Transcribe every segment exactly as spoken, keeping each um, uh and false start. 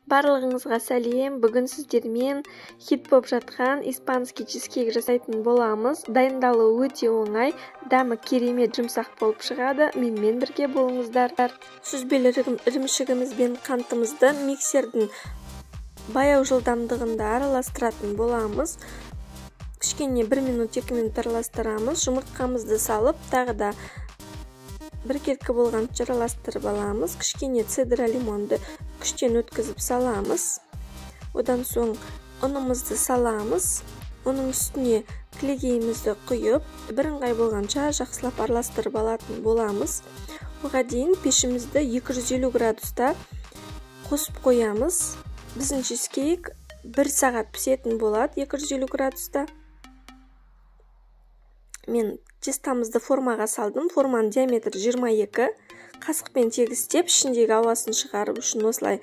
Барлығыңызға сәлем. Бүгін сіздермен хит болып жатқан испанский чизкейк жасайтын боламыз. Дайындалуы өте оңай, дәмі керемет жұмсақ болып шығады. Менімен бірге болыңыздар. Сүзбелі ірімшігіміз бен қантымызды миксердің баяу жылдамдығында араластыратын боламыз. Кішкене бір минут екі минут араластырамыз. Жұмыртқамызды салып, тағы да бір кеткі болған араластырып аламыз. Кішкене цедра лимонды күштен өткізіп саламыз. Одан соң ұнымызды саламыз. Оның үстіне кілегейімізді құйып, бірыңғай болғанша жақсылап араластырып алатын боламыз. Оған дейін пешімізді екі жүз елу градуста қосып қоямыз. Біздің чизкейк бір сағат пісетін болады екі жүз елу градуста. Мен тестамызды формаға салдым. Форманың диаметрі жиырма екі. Қасықпен тегістеп, ішіндегі ауасын шығарып үшін осылай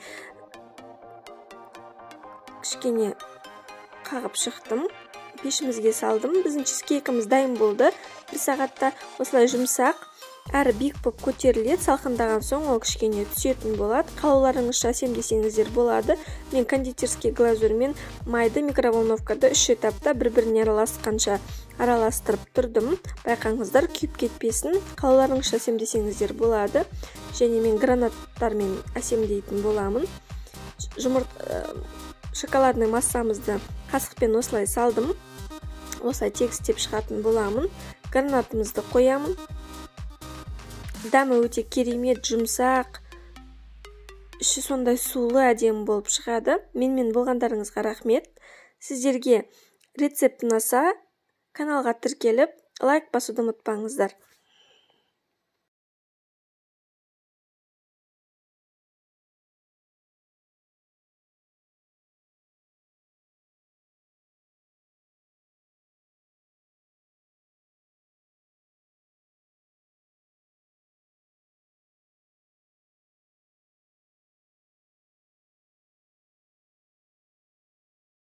кішкене қағып шықтым. Пешімізге салдым. Біздің чизкейкіміз дайын болды. бір сағатта осылай жұмсақ, әрі биік болып көтеріледі. Салқындаған соң ол кішкене түсетін болады. Қалауларыңызша әсемдесеңіздер болады. Мен кондитерский глазурмен майды микроволновкада үш этапта бір-біріне араласқанша араластырып тұрдым. Байқаңыздар, күйіп кетпесін. Қалауларыңызша әсемдесеңіздер болады. Және мен гранаттармен әсемдейтін боламын. Жұмырт шоколадный массамызды қасықпен осылай салдым. Осылай тегістеп шығатын боламын. Гранатымызды қоямын. Дәмі өте керемет, жұмсақ, іші сондай сулы, әдемі болып шығады. Менімен болғандарыңызға рахмет. Сіздерге рецепт ұнаса, каналға тіркеліп, лайк басуды ұмытпаңыздар.